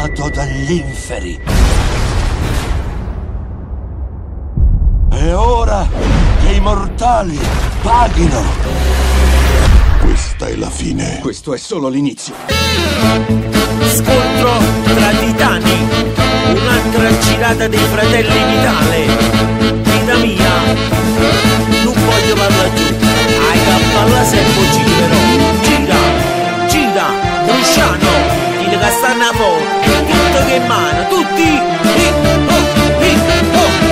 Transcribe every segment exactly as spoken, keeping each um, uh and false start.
chiamato dagli inferi. È ora che i mortali paghino. Questa è la fine. Questo è solo l'inizio. Scontro tra titani. Un'altra girata dei fratelli Vitale. Vita mia, non voglio parlare più. Hai che balla sempre giro. Gira, gira, Brusciano. Il Castannavo. Tutto che mano, tutti. Hip, oh, hip, oh.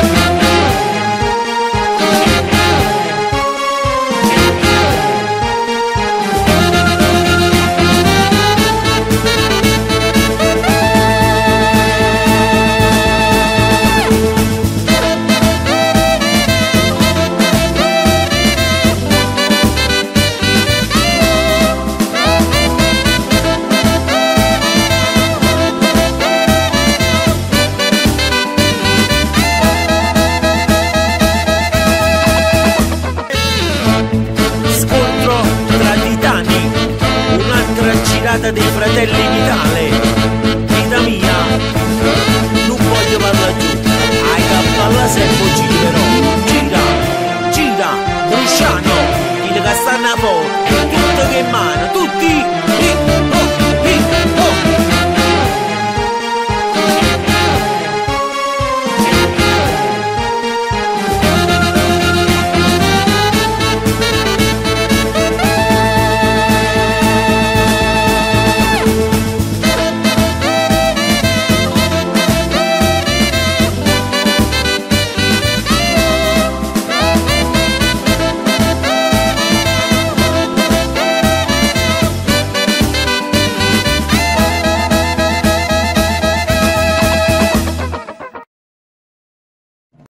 Scontro tra titani. Un'altra girata dei fratelli Vitale.